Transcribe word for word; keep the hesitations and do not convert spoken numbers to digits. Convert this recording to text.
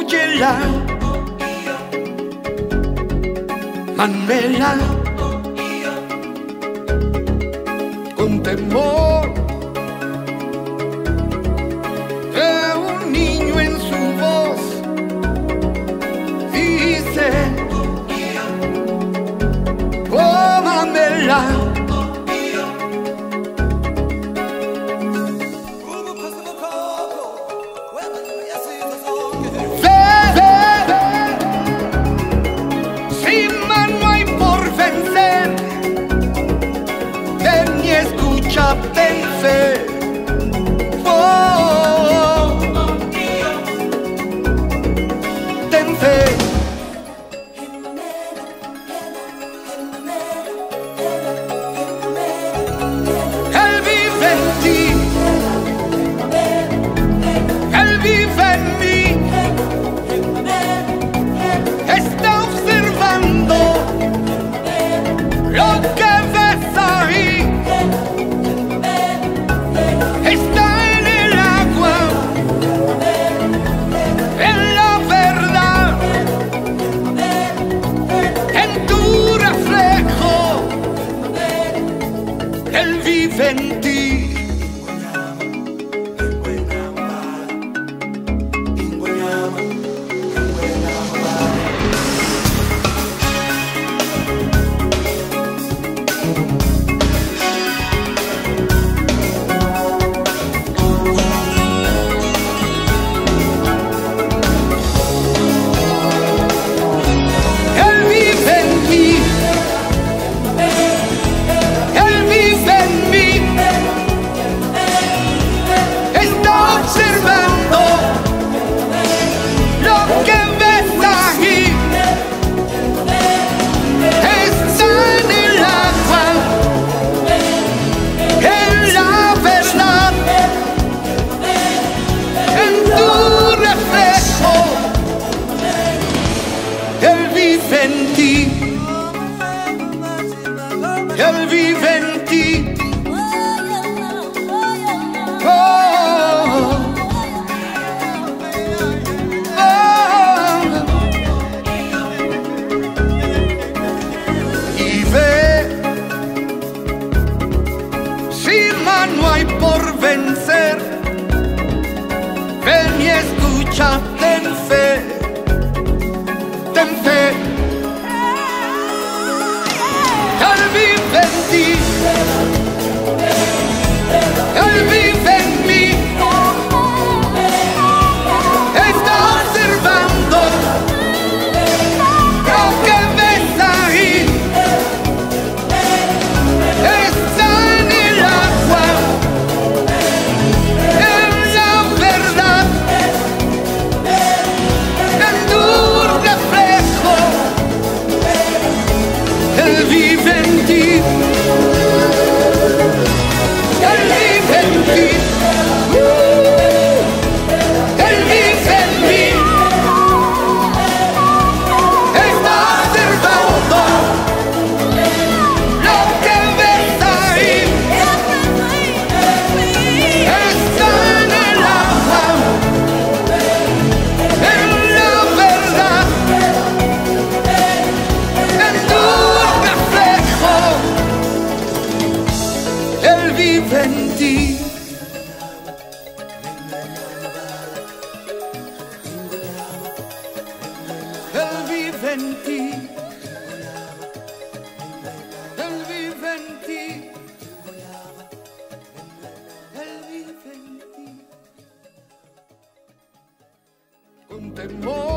óyela, Manuela, con temor de un niño en su voz dice, cómamela. Ten fe, oh, ten fe. Él vive en ti, Él vive en mí, está observando lo que ves ahí. Está en el agua, en la verdad, en tu reflejo, Él vive en ti. Él vive en ti. Oh, oh. Y ve, si mano hay por vencer, ven y escucha, ten fe, ten fe. Él vive en ti, Él vive en mí, está observando lo que ves ahí, está en el agua, en la verdad, en tu reflejo, Él vive en ti. Él vive en ti. Uh, Él vive en mí. Está observando lo que ves ahí. Está en el agua, en la verdad, en tu Él vive en ti. Él vive en ti. Él vive en ti. Él vive en ti. Con temor.